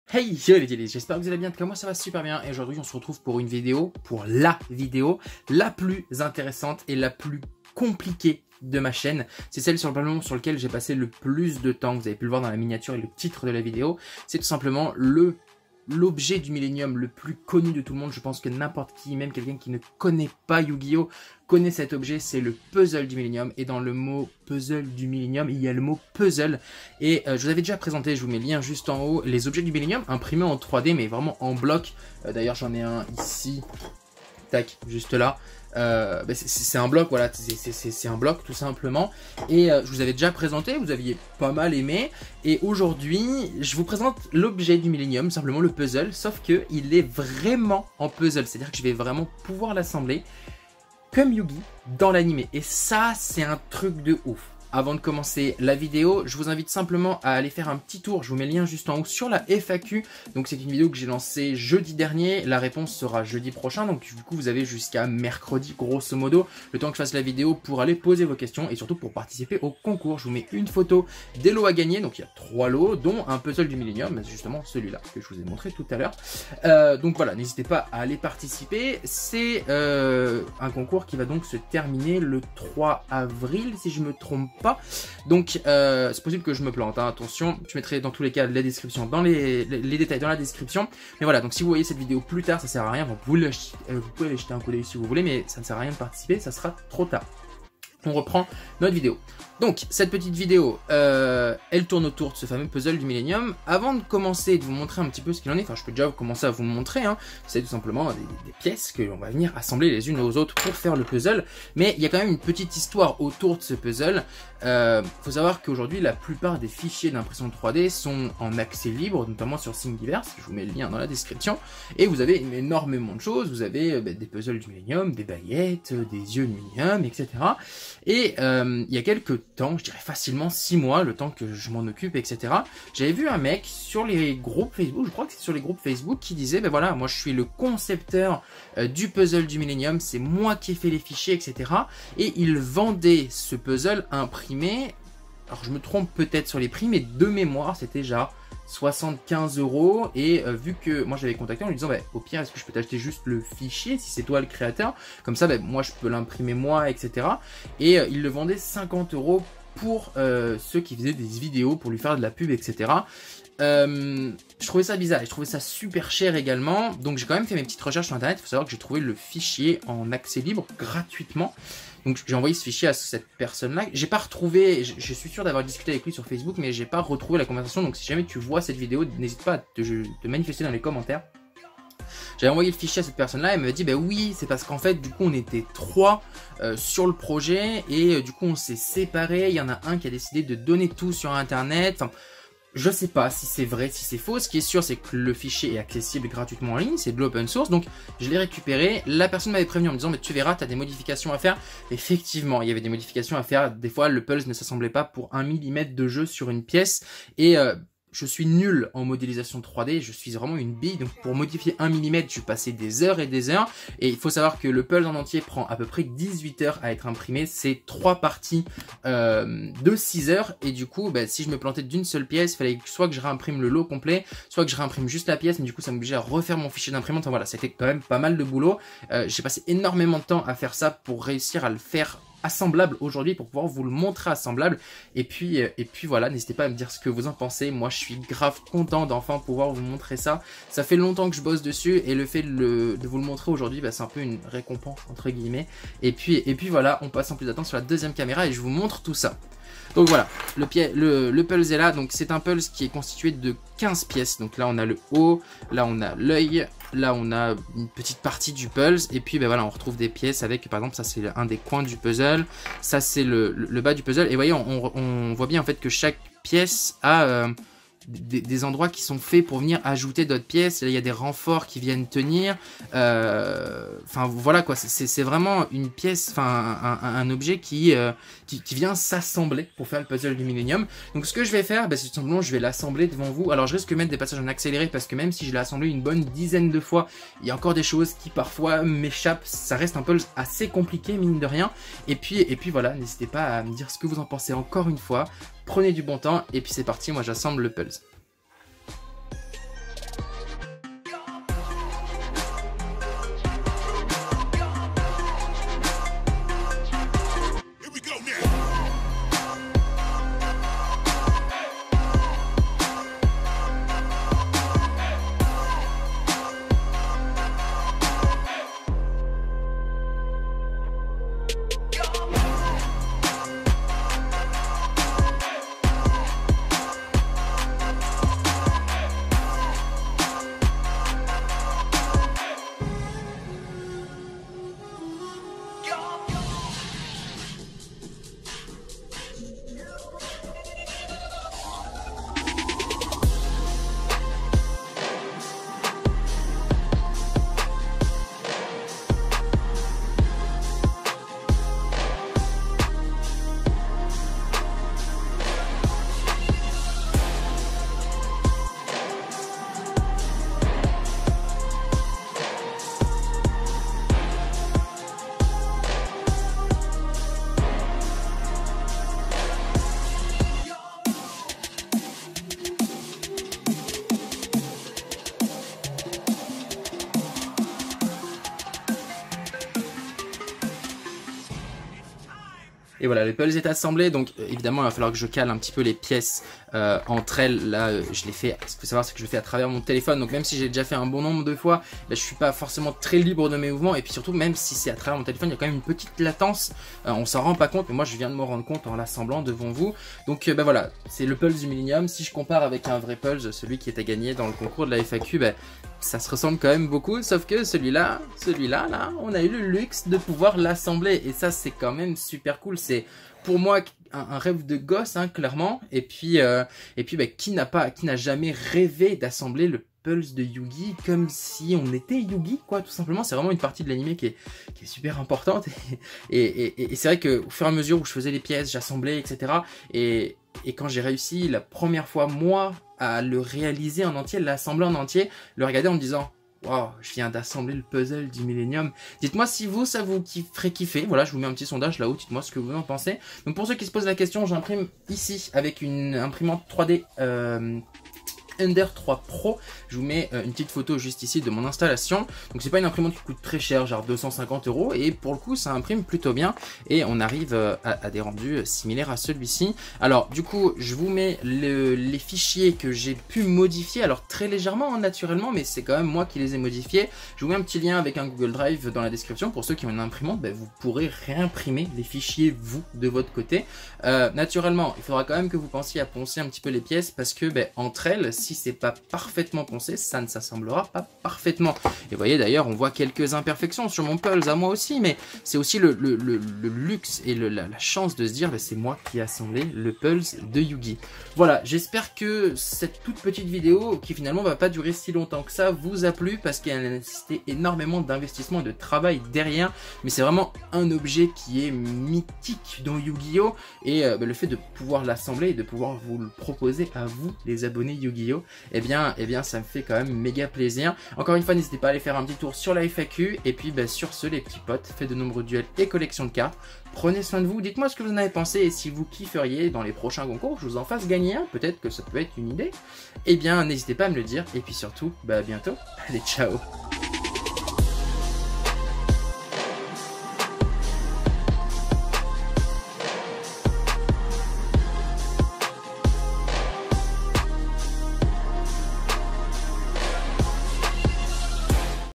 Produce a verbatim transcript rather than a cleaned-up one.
Hey yo les délices, j'espère que vous allez bien, comme moi ça va super bien et aujourd'hui on se retrouve pour une vidéo, pour la vidéo la plus intéressante et la plus compliquée de ma chaîne. C'est celle sur le ballon sur lequel j'ai passé le plus de temps, vous avez pu le voir dans la miniature et le titre de la vidéo. C'est tout simplement le l'objet du Millennium le plus connu de tout le monde. Je pense que n'importe qui, même quelqu'un qui ne connaît pas Yu-Gi-Oh! Connaît cet objet, c'est le puzzle du Millennium. Et dans le mot puzzle du Millennium, il y a le mot puzzle. Et euh, je vous avais déjà présenté, je vous mets le lien juste en haut, les objets du Millennium imprimés en trois D, mais vraiment en bloc. Euh, D'ailleurs, j'en ai un ici, tac, juste là. Euh, bah c'est un bloc, voilà, c'est un bloc tout simplement. Et euh, je vous avais déjà présenté, vous aviez pas mal aimé. Et aujourd'hui, je vous présente l'objet du Millennium, simplement le puzzle, sauf que il est vraiment en puzzle, c'est-à-dire que je vais vraiment pouvoir l'assembler comme Yugi dans l'animé. Et ça, c'est un truc de ouf. Avant de commencer la vidéo, je vous invite simplement à aller faire un petit tour, je vous mets le lien juste en haut sur la F A Q. Donc c'est une vidéo que j'ai lancée jeudi dernier, la réponse sera jeudi prochain, donc du coup vous avez jusqu'à mercredi grosso modo, le temps que je fasse la vidéo pour aller poser vos questions et surtout pour participer au concours. Je vous mets une photo des lots à gagner, donc il y a trois lots, dont un puzzle du Millennium, justement celui-là que je vous ai montré tout à l'heure. Euh, donc voilà, n'hésitez pas à aller participer, c'est euh, un concours qui va donc se terminer le trois avril si je me trompe pas. Donc euh, c'est possible que je me plante, hein, attention, je mettrai dans tous les cas la description dans les, les, les détails dans la description. Mais voilà, donc si vous voyez cette vidéo plus tard, ça sert à rien, vous pouvez, euh, vous pouvez aller jeter un coup d'œil si vous voulez, mais ça ne sert à rien de participer, ça sera trop tard. On reprend notre vidéo. Donc cette petite vidéo, euh, elle tourne autour de ce fameux puzzle du Millennium. Avant de commencer et de vous montrer un petit peu ce qu'il en est, enfin je peux déjà commencer à vous le montrer, hein, c'est tout simplement des, des pièces que l'on va venir assembler les unes aux autres pour faire le puzzle. Mais il y a quand même une petite histoire autour de ce puzzle. Il euh, faut savoir qu'aujourd'hui la plupart des fichiers d'impression trois D sont en accès libre, notamment sur Thingiverse, je vous mets le lien dans la description. Et vous avez énormément de choses, vous avez euh, bah, des puzzles du Millennium, des baguettes, euh, des yeux du Millennium, et cetera. Et euh, il y a quelques temps, je dirais facilement six mois, le temps que je m'en occupe, et cetera. J'avais vu un mec sur les groupes Facebook, je crois que c'est sur les groupes Facebook, qui disait, ben voilà, moi je suis le concepteur euh, du puzzle du Millennium, c'est moi qui ai fait les fichiers, et cetera. Et il vendait ce puzzle imprimé, alors je me trompe peut-être sur les prix, mais de mémoire, c'était genre soixante-quinze euros. Et euh, vu que moi j'avais contacté en lui disant bah, au pire est-ce que je peux t'acheter juste le fichier si c'est toi le créateur, comme ça bah, moi je peux l'imprimer moi, etc. Et euh, il le vendait cinquante euros pour euh, ceux qui faisaient des vidéos pour lui faire de la pub, etc. Euh, je trouvais ça bizarre et je trouvais ça super cher également, donc j'ai quand même fait mes petites recherches sur internet. Il faut savoir que j'ai trouvé le fichier en accès libre gratuitement. Donc j'ai envoyé ce fichier à cette personne-là. J'ai pas retrouvé, je, je suis sûr d'avoir discuté avec lui sur Facebook, mais j'ai pas retrouvé la conversation. Donc si jamais tu vois cette vidéo, n'hésite pas à te, te manifester dans les commentaires. J'avais envoyé le fichier à cette personne-là, elle m'a dit bah oui, c'est parce qu'en fait du coup on était trois euh, sur le projet et euh, du coup on s'est séparés. Il y en a un qui a décidé de donner tout sur internet. Enfin, je sais pas si c'est vrai, si c'est faux. Ce qui est sûr, c'est que le fichier est accessible gratuitement en ligne, c'est de l'open source. Donc, je l'ai récupéré. La personne m'avait prévenu en me disant, mais tu verras, tu as des modifications à faire. Effectivement, il y avait des modifications à faire. Des fois, le pulse ne s'assemblait pas pour un millimètre de jeu sur une pièce. Et euh, je suis nul en modélisation trois D, je suis vraiment une bille, donc pour modifier un millimètre, je passais des heures et des heures, et il faut savoir que le puzzle en entier prend à peu près dix-huit heures à être imprimé, c'est trois parties euh, de six heures, et du coup, bah, si je me plantais d'une seule pièce, il fallait soit que je réimprime le lot complet, soit que je réimprime juste la pièce, mais du coup ça m'obligeait à refaire mon fichier d'imprimante. Enfin voilà, c'était quand même pas mal de boulot, euh, j'ai passé énormément de temps à faire ça pour réussir à le faire assemblable aujourd'hui, pour pouvoir vous le montrer assemblable. Et puis et puis voilà, n'hésitez pas à me dire ce que vous en pensez. Moi je suis grave content d'enfin pouvoir vous montrer ça. Ça fait longtemps que je bosse dessus et le fait de, le, de vous le montrer aujourd'hui, bah, c'est un peu une récompense entre guillemets. Et puis et puis voilà, on passe sans plus d'attendre sur la deuxième caméra et je vous montre tout ça. Donc voilà, le, le, le pulse est là, donc c'est un pulse qui est constitué de quinze pièces. Donc là on a le haut, là on a l'œil, là on a une petite partie du pulse, et puis ben voilà, on retrouve des pièces avec, par exemple ça c'est un des coins du puzzle, ça c'est le, le, le bas du puzzle, et voyez on, on voit bien en fait que chaque pièce a euh, Des, des endroits qui sont faits pour venir ajouter d'autres pièces. Là, il y a des renforts qui viennent tenir. Euh, enfin, voilà quoi. C'est vraiment une pièce, enfin, un, un, un objet qui, euh, qui, qui vient s'assembler pour faire le puzzle du Millennium. Donc, ce que je vais faire, bah, c'est tout simplement, je vais l'assembler devant vous. Alors, je risque de mettre des passages en accéléré parce que même si je l'ai assemblé une bonne dizaine de fois, il y a encore des choses qui parfois m'échappent. Ça reste un puzzle assez compliqué, mine de rien. Et puis, et puis voilà, n'hésitez pas à me dire ce que vous en pensez encore une fois. Prenez du bon temps et puis c'est parti, moi j'assemble le pulse. Et voilà, le puzzle est assemblé, donc euh, évidemment il va falloir que je cale un petit peu les pièces euh, entre elles. Là euh, je l'ai fait, ce qu'il faut savoir c'est que je le fais à travers mon téléphone, donc même si j'ai déjà fait un bon nombre de fois, bah, je suis pas forcément très libre de mes mouvements. Et puis surtout, même si c'est à travers mon téléphone, il y a quand même une petite latence, euh, on s'en rend pas compte, mais moi je viens de me rendre compte en l'assemblant devant vous. Donc euh, bah voilà, c'est le puzzle du Millennium. Si je compare avec un vrai puzzle, celui qui est à gagner dans le concours de la F A Q, bah, ça se ressemble quand même beaucoup, sauf que celui-là, celui-là, là, on a eu le luxe de pouvoir l'assembler, et ça c'est quand même super cool. C'est pour moi un, un rêve de gosse, hein, clairement. Et puis, euh, et puis, bah, qui n'a pas, qui n'a jamais rêvé d'assembler le Pulse de Yu-Gi comme si on était Yu-Gi, quoi, tout simplement. C'est vraiment une partie de l'anime qui est, qui est super importante. Et, et, et, et c'est vrai que au fur et à mesure où je faisais les pièces, j'assemblais, et cetera. Et, et quand j'ai réussi la première fois, moi, à le réaliser en entier, l'assembler en entier, le regarder en me disant: wow, je viens d'assembler le puzzle du Millennium. Dites-moi si vous, ça vous ferait kiffer. Voilà, je vous mets un petit sondage là-haut, dites-moi ce que vous en pensez. Donc pour ceux qui se posent la question, j'imprime ici avec une imprimante trois D euh, Ender trois Pro. Je vous mets euh, une petite photo juste ici de mon installation. Donc c'est pas une imprimante qui coûte très cher, genre deux cent cinquante euros, et pour le coup ça imprime plutôt bien et on arrive euh, à, à des rendus similaires à celui-ci. Alors du coup je vous mets le, les fichiers que j'ai pu modifier, alors très légèrement, hein, naturellement, mais c'est quand même moi qui les ai modifiés. Je vous mets un petit lien avec un Google Drive dans la description. Pour ceux qui ont une imprimante, ben, vous pourrez réimprimer les fichiers vous de votre côté. Euh, naturellement il faudra quand même que vous pensiez à poncer un petit peu les pièces, parce que ben, entre elles, si c'est pas parfaitement poncé, ça ne s'assemblera pas parfaitement. Et vous voyez d'ailleurs, on voit quelques imperfections sur mon Pulse à moi aussi, mais c'est aussi le, le, le, le luxe et le, la, la chance de se dire, bah, c'est moi qui ai assemblé le Pulse de Yu-Gi. Voilà, j'espère que cette toute petite vidéo, qui finalement va pas durer si longtemps que ça, vous a plu, parce qu'il y a nécessité énormément d'investissement et de travail derrière, mais c'est vraiment un objet qui est mythique dans Yu-Gi-Oh! Et euh, bah, le fait de pouvoir l'assembler et de pouvoir vous le proposer à vous, les abonnés Yu-Gi-Oh! Eh bien, eh bien, ça me fait quand même méga plaisir. Encore une fois, n'hésitez pas à aller faire un petit tour sur la F A Q. Et puis, bah, sur ce, les petits potes, faites de nombreux duels et collections de cartes. Prenez soin de vous. Dites-moi ce que vous en avez pensé et si vous kifferiez dans les prochains concours, je vous en fasse gagner un. Peut-être que ça peut être une idée. Eh bien, n'hésitez pas à me le dire. Et puis surtout, bah, à bientôt. Allez, ciao!